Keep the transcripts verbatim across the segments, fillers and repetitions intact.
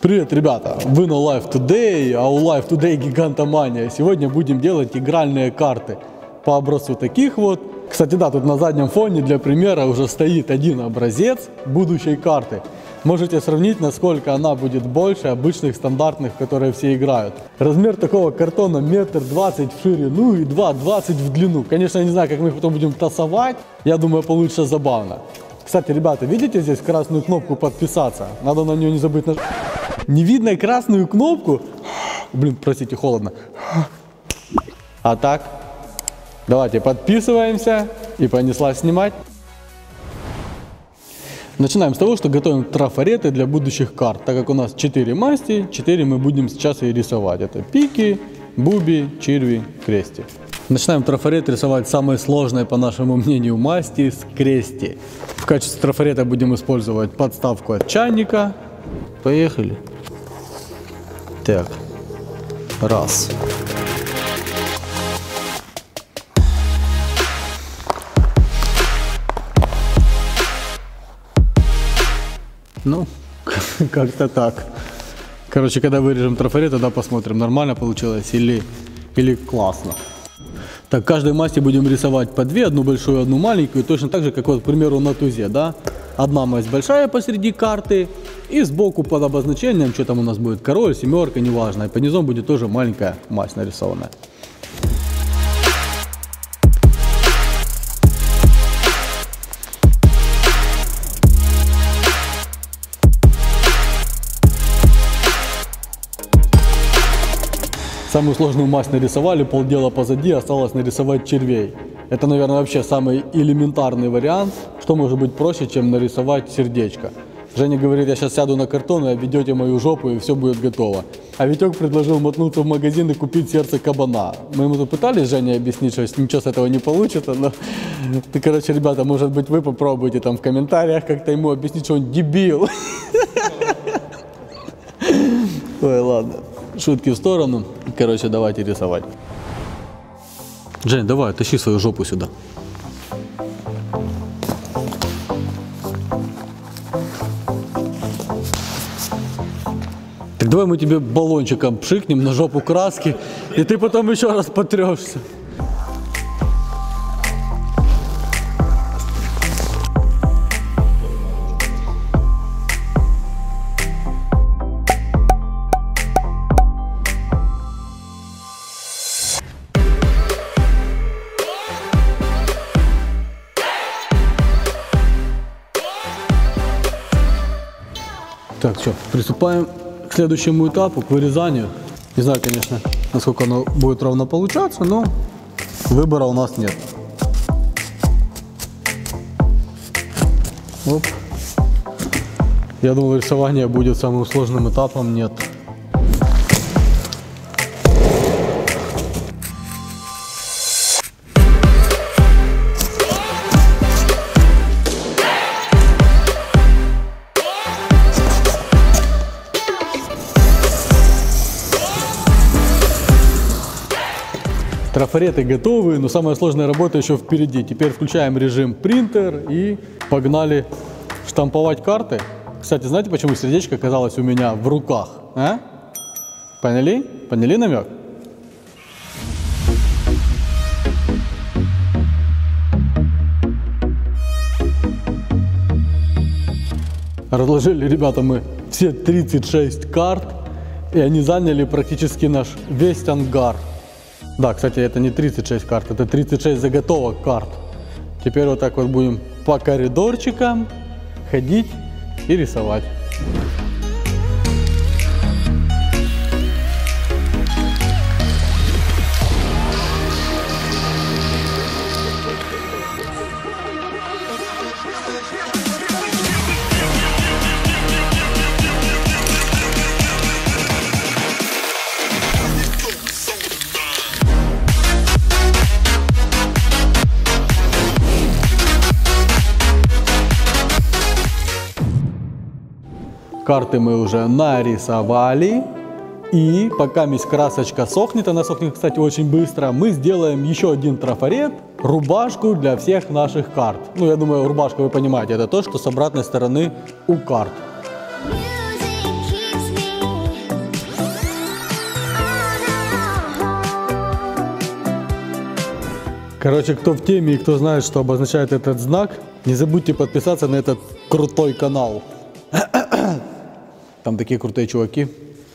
Привет, ребята! Вы на Live Today, а у Live Today гигантомания. Сегодня будем делать игральные карты по образцу таких вот. Кстати, да, тут на заднем фоне для примера уже стоит один образец будущей карты. Можете сравнить, насколько она будет больше обычных стандартных, в которые все играют. Размер такого картона метр двадцать в ширину и два двадцать в длину. Конечно, я не знаю, как мы их потом будем тасовать. Я думаю, получится забавно. Кстати, ребята, видите здесь красную кнопку подписаться? Надо на нее не забыть нажать. Не видно красную кнопку? Блин, простите, холодно. А так? Давайте подписываемся и понесла снимать. Начинаем с того, что готовим трафареты для будущих карт. Так как у нас четыре масти, четыре мы будем сейчас и рисовать. Это пики, буби, черви, крести. Начинаем трафарет рисовать самой сложной, по нашему мнению, масти с крести. В качестве трафарета будем использовать подставку от чайника. Поехали. Так, раз. Ну, как-то так. Короче, когда вырежем трафарет, тогда посмотрим, нормально получилось или, или классно. Так, каждой масти будем рисовать по две, одну большую, одну маленькую, точно так же, как вот, к примеру, на тузе, да? Одна масть большая посреди карты, и сбоку под обозначением, что там у нас будет, король, семерка, неважно, и по низам будет тоже маленькая масть нарисованная. Самую сложную масть нарисовали, полдела позади, осталось нарисовать червей. Это, наверное, вообще самый элементарный вариант. Что может быть проще, чем нарисовать сердечко? Женя говорит, я сейчас сяду на картон, и обведете мою жопу, и все будет готово. А Витек предложил мотнуться в магазин и купить сердце кабана. Мы ему тут пытались Жене объяснить, что ничего с этого не получится, но... Ты, короче, ребята, может быть, вы попробуйте там в комментариях как-то ему объяснить, что он дебил. Ой, ладно. Шутки в сторону. Короче, давайте рисовать. Жень, давай, тащи свою жопу сюда. Так давай мы тебе баллончиком пшикнем на жопу краски, и ты потом еще раз потрешься. Так, все, приступаем к следующему этапу, к вырезанию. Не знаю, конечно, насколько оно будет ровно получаться, но выбора у нас нет. Оп. Я думал, рисование будет самым сложным этапом, нет. Трафареты готовы, но самая сложная работа еще впереди. Теперь включаем режим принтер и погнали штамповать карты. Кстати, знаете, почему сердечко оказалось у меня в руках? А? Поняли? Поняли намек? Разложили, ребята, мы все тридцать шесть карт, и они заняли практически наш весь ангар. Да, кстати, это не тридцать шесть карт, это тридцать шесть заготовок карт. Теперь вот так вот будем по коридорчикам ходить и рисовать. Карты мы уже нарисовали. И пока мисс красочка сохнет, она сохнет, кстати, очень быстро, мы сделаем еще один трафарет, рубашку для всех наших карт. Ну, я думаю, рубашка, вы понимаете, это то, что с обратной стороны у карт. Короче, кто в теме и кто знает, что обозначает этот знак, не забудьте подписаться на этот крутой канал. Там такие крутые чуваки.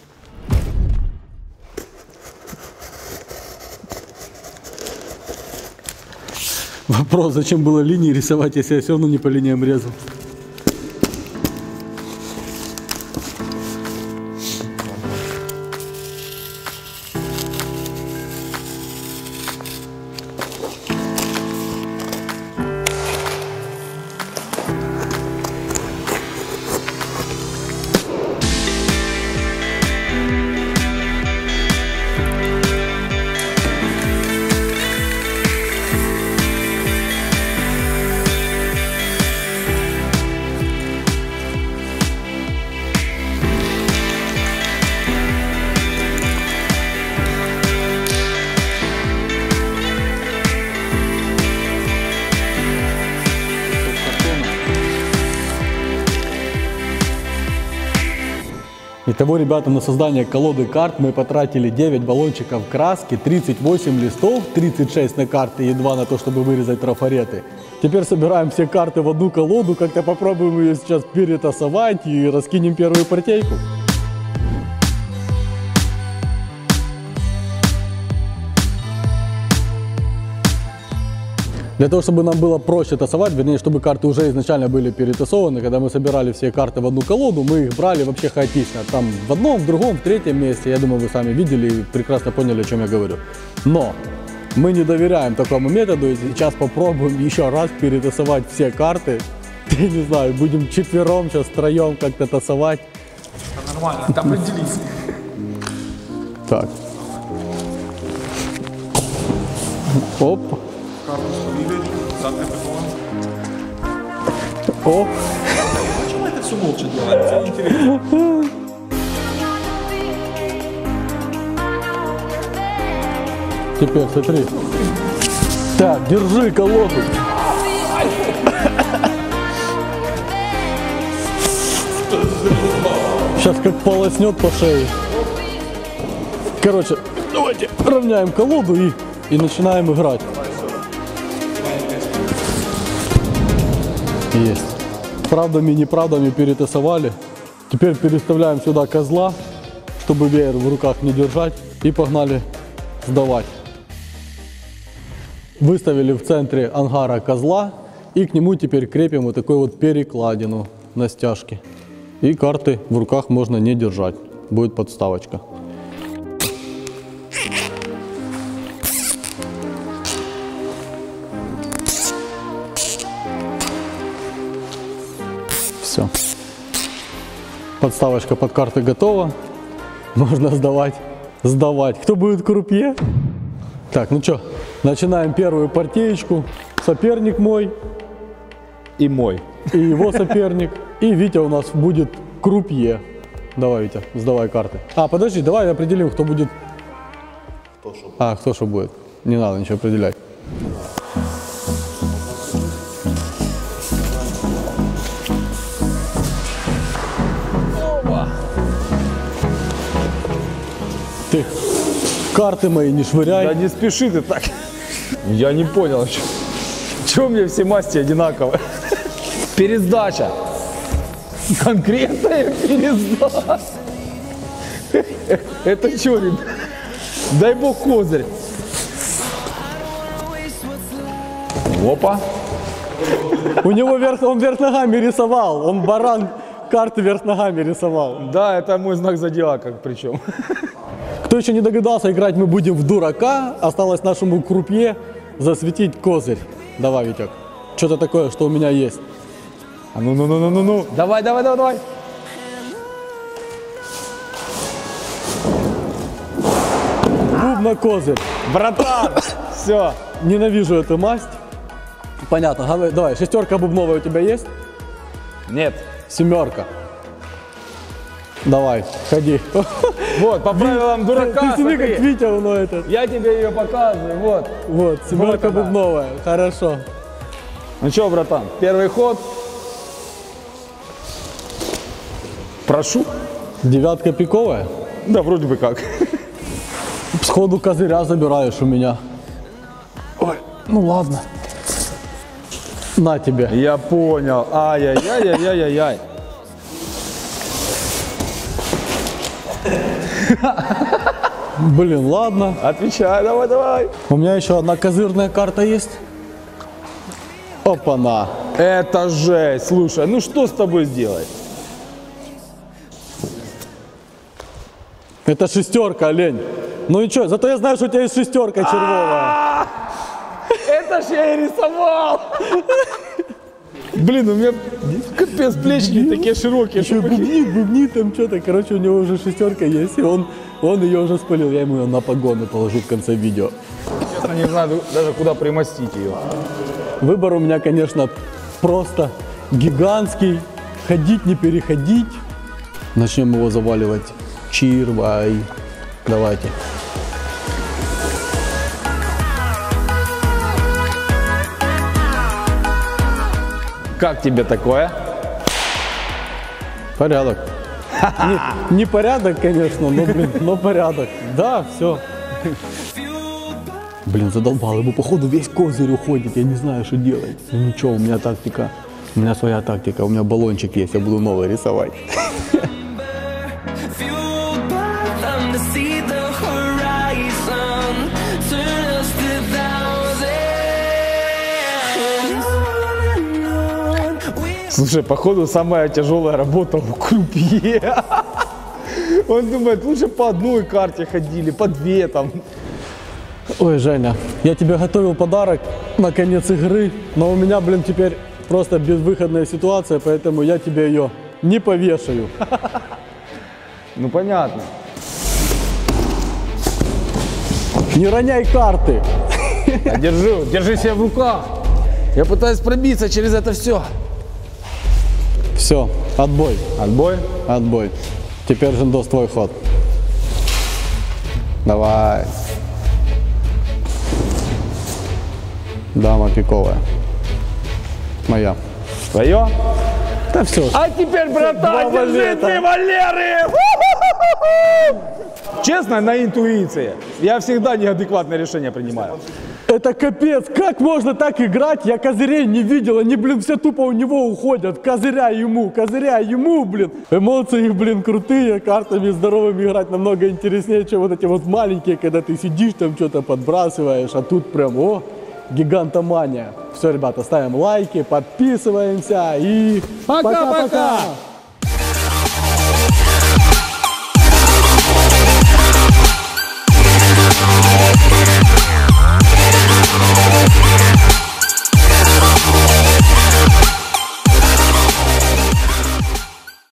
Вопрос, зачем было линии рисовать, если я все равно не по линиям резал? Итого, ребята, на создание колоды карт мы потратили девять баллончиков краски, тридцать восемь листов, тридцать шесть на карты и два на то, чтобы вырезать трафареты. Теперь собираем все карты в одну колоду, как-то попробуем ее сейчас перетасовать и раскинем первую партейку. Для того, чтобы нам было проще тасовать, вернее, чтобы карты уже изначально были перетасованы, когда мы собирали все карты в одну колоду, мы их брали вообще хаотично. Там в одном, в другом, в третьем месте. Я думаю, вы сами видели и прекрасно поняли, о чем я говорю. Но мы не доверяем такому методу, и сейчас попробуем еще раз перетасовать все карты. Я не знаю, будем четвером, сейчас втроем как-то тасовать. Это нормально, там разделись. Так. Оп. О! Почему это все молча делает? Это интересно. Теперь смотри. Так, держи колоду. Сейчас как полоснет по шее. Короче, давайте равняем колоду и, и начинаем играть. Есть. Правдами и неправдами перетасовали. Теперь переставляем сюда козла, чтобы веер в руках не держать. И погнали сдавать. Выставили в центре ангара козла. И к нему теперь крепим вот такую вот перекладину на стяжке. И карты в руках можно не держать. Будет подставочка. Все. Подставочка под карты готова. Можно сдавать. Сдавать. Кто будет крупье? Так, ну что, начинаем первую партеечку. Соперник мой. И мой. И его соперник. И Витя у нас будет крупье. Давай, Витя, сдавай карты. А, подожди, давай определим, кто будет. Кто что будет. А, кто что будет. Не надо ничего определять. Ты карты мои не швыряй. Да не спеши ты так. Я не понял, чего мне все масти одинаковые. Пересдача. Конкретная пересдача. Это что, ребят? Дай бог козырь. Опа. У него вверх, он вверх ногами рисовал. Он баран карты вверх ногами рисовал. Да, это мой знак зодиака причем. Кто еще не догадался, играть мы будем в дурака. Осталось нашему крупье засветить козырь. Давай, Витек. Что-то такое, что у меня есть. А ну, ну, ну, ну, ну, ну. Давай, давай, давай, давай. Бубна козырь. Братан. Все. Ненавижу эту масть. Понятно. Давай, шестерка бубновая у тебя есть? Нет. Семерка. Давай, ходи. Вот, по правилам дурака, Ты смотри, смотри. как Витя, ну этот. Я тебе ее показываю, вот. Вот, семерка Вот она. бубновая. Хорошо. Ну что, братан, первый ход. Прошу. Девятка пиковая. Да, вроде бы как. Сходу козыря забираешь у меня. Ой. Ну ладно. На тебе. Я понял. Ай-яй-яй-яй-яй-яй. Блин, ладно. Отвечай, давай, давай. У меня еще одна козырная карта есть. Опа-на. Это жесть. Слушай, ну что с тобой сделать? Это шестерка, олень. Ну и что, зато я знаю, что у тебя есть шестерка червовая. Это ж я и рисовал. Блин, у меня капец плечи не такие широкие. Еще бубнит, бубнит там что-то. Короче, у него уже шестерка есть, и он, он ее уже спалил. Я ему ее на погоны положу в конце видео. Честно, не знаю даже, куда примостить ее. Выбор у меня, конечно, просто гигантский. Ходить, не переходить. Начнем его заваливать. Чирвай. Давайте. Как тебе такое? Порядок. Не, не порядок, конечно, но, блин, но порядок. Да, все. Блин, задолбал. Ему, походу, весь козырь уходит. Я не знаю, что делать. Ну ничего, у меня тактика. У меня своя тактика. У меня баллончик есть. Я буду новый рисовать. Слушай, походу самая тяжелая работа у крупье. Он думает, лучше по одной карте ходили, по две там. Ой, Женя, я тебе готовил подарок на конец игры, но у меня, блин, теперь просто безвыходная ситуация, поэтому я тебе ее не повешаю. Ну понятно. Не роняй карты. Я держу, держи себя в руках. Я пытаюсь пробиться через это все. Все, отбой. Отбой? Отбой. Теперь, Жендос, твой ход. Давай. Дама пиковая. Моя. Твое? Да все. А теперь, братан, Два держи валета. ты, Валеры! Честно, на интуиции. Я всегда неадекватное решение принимаю. Это капец, как можно так играть? Я козырей не видел, они, блин, все тупо у него уходят. Козыря ему, козыря ему, блин. Эмоции, блин, крутые, картами здоровыми играть намного интереснее, чем вот эти вот маленькие, когда ты сидишь там что-то подбрасываешь, а тут прям, о, гигантомания. Все, ребята, ставим лайки, подписываемся и Пока-пока!